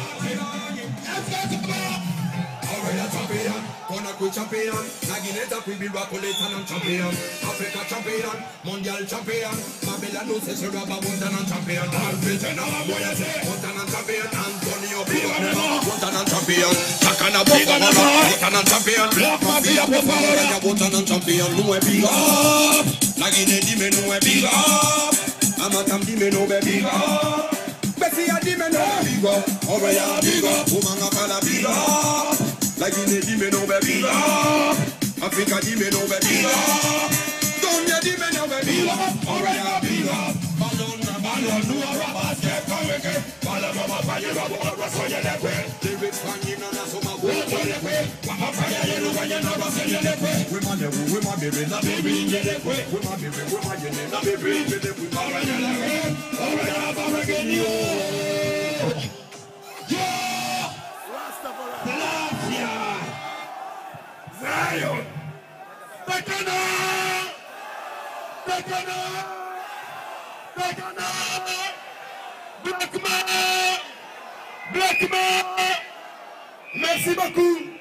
Champion, Monaco champion, Nagineta Pibilwa Politan champion, Africa champion, Mondial champion, Babylon no se raba Montanan champion, Argentina Moyase, Montanan champion, Antonio Montanan champion, Takana Zion, Montanan champion, Mafia Popala, Montanan champion, no big up, Nagine Dime no big up, Amatam Dime no big up, Bessia Dime no big up, Horoya big up, Umanga Kala big up. Like in the demon over Bila, Africa demon over Bila, Donya demon over Bila, Horoya Bila, ballon, no basket, ballon, fire, soya lepe, lyrics hanging on a summer water lepe, Papa fire, you know, I never say lepe, we my baby, the baby in the lepe, we my baby, the baby in the lepe, Horoya, again, you. Zion! Takana! Takana! Takana! Black man! Black man! Merci beaucoup!